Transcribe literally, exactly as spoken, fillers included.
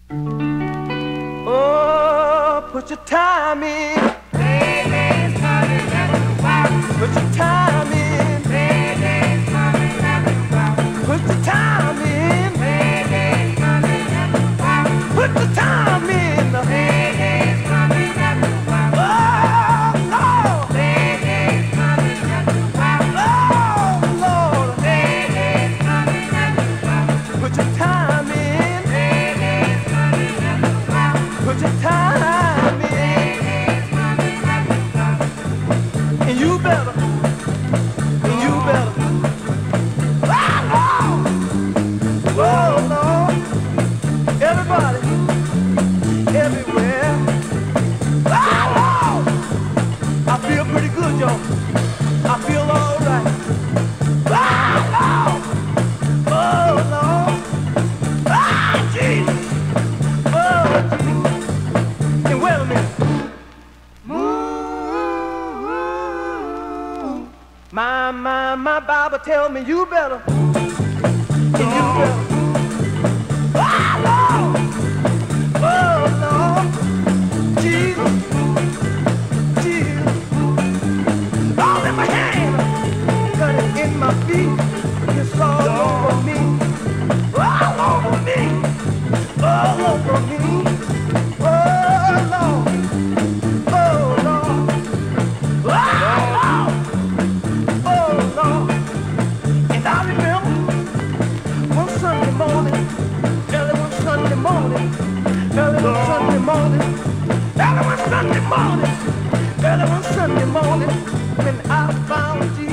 Oh, put your time in. Baby's coming down the wire. Put your time in. Baby's coming down the wire. Put your time in. Baby's coming down the wire. Put the time in. Baby's coming down the wire. Oh, Lord. Baby's coming down the wire. Oh, Lord. Baby's coming down the wire. Put your time in. Baby's coming down the wire. Put your time in. Baby's coming down the wire. And you better. And you better. Ah, Lord. Whoa, Lord. Everybody. Everywhere. Ah, Lord. I feel pretty good, y'all. I feel all right. Ah, Lord. Oh, Lord. Ah, Jesus. Oh, Jesus. And wait a minute. My, my, my Bible tell me you better. And you better. Ah, Lord. Oh, Lord. Jesus. Jesus. All in my hand. Got it in my feet. It's all over me. All over me. All over me. Oh, Lord. Oh, Lord. Ah, Lord. Oh, Lord. And I remember one Sunday morning, early one Sunday morning, early one Sunday morning, early one Sunday morning, early one Sunday morning, when I found Jesus.